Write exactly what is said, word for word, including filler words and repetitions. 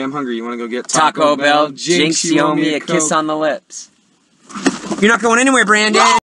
I'm hungry. You want to go get Taco, Taco Bell. Bell? Jinx, you owe me a kiss Coke. on the lips. You're not going anywhere, Brandon.